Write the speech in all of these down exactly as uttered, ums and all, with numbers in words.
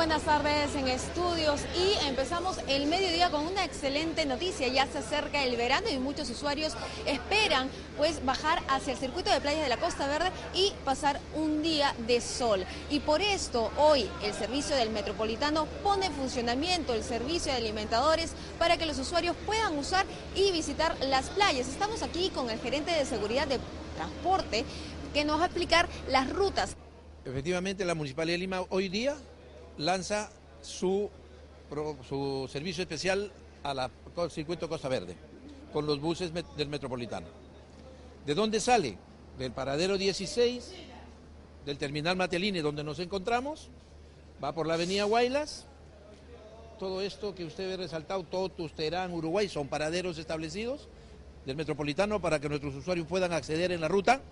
buenas tardes en estudios y empezamos el mediodía con una excelente noticia. Ya se acerca el verano y muchos usuarios esperan pues bajar hacia el circuito de playas de la Costa Verde y pasar un día de sol. Y por esto hoy el servicio del Metropolitano pone en funcionamiento el servicio de alimentadores para que los usuarios puedan usar y visitar las playas. Estamos aquí con el gerente de seguridad de transporte que nos va a explicar las rutas. Efectivamente, la Municipalidad de Lima hoy día lanza su, su servicio especial al circuito Costa Verde, con los buses del Metropolitano. ¿De dónde sale? Del paradero dieciséis, del terminal Matelini, donde nos encontramos, va por la avenida Huaylas. Todo esto que usted ve resaltado, Totus, Terán, Uruguay, son paraderos establecidos del Metropolitano para que nuestros usuarios puedan acceder en la ruta.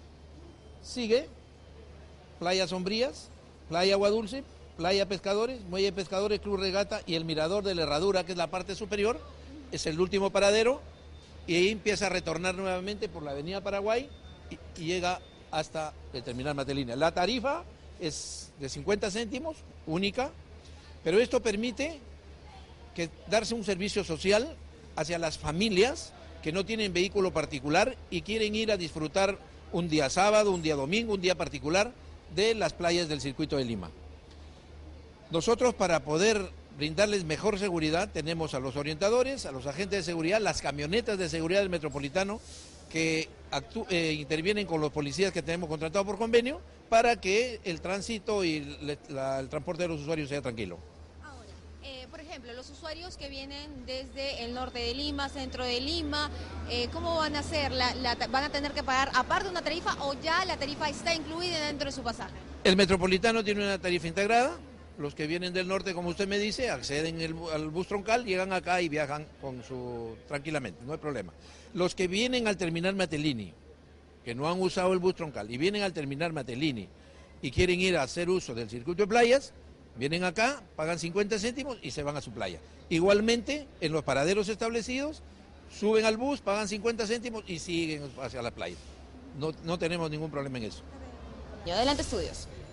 Sigue Playa Sombrías, Playa Agua Dulce, Playa Pescadores, Muelle Pescadores, Club Regata y el Mirador de la Herradura, que es la parte superior, es el último paradero, y ahí empieza a retornar nuevamente por la avenida Paraguay y, y llega hasta el terminal Matelini. La tarifa es de cincuenta céntimos, única, pero esto permite que darse un servicio social hacia las familias que no tienen vehículo particular y quieren ir a disfrutar un día sábado, un día domingo, un día particular de las playas del circuito de Lima. Nosotros, para poder brindarles mejor seguridad, tenemos a los orientadores, a los agentes de seguridad, las camionetas de seguridad del Metropolitano que eh, intervienen con los policías que tenemos contratados por convenio para que el tránsito y le, la, el transporte de los usuarios sea tranquilo. Ahora, eh, por ejemplo, los usuarios que vienen desde el norte de Lima, centro de Lima, eh, ¿cómo van a hacer? La, la, ¿Van a tener que pagar aparte una tarifa o ya la tarifa está incluida dentro de su pasaje? El Metropolitano tiene una tarifa integrada. Los que vienen del norte, como usted me dice, acceden el, al bus troncal, llegan acá y viajan con su tranquilamente, no hay problema. Los que vienen al terminal Matelini, que no han usado el bus troncal, y vienen al terminal Matelini y quieren ir a hacer uso del circuito de playas, vienen acá, pagan cincuenta céntimos y se van a su playa. Igualmente, en los paraderos establecidos, suben al bus, pagan cincuenta céntimos y siguen hacia la playa. No, no tenemos ningún problema en eso. Y adelante, estudios.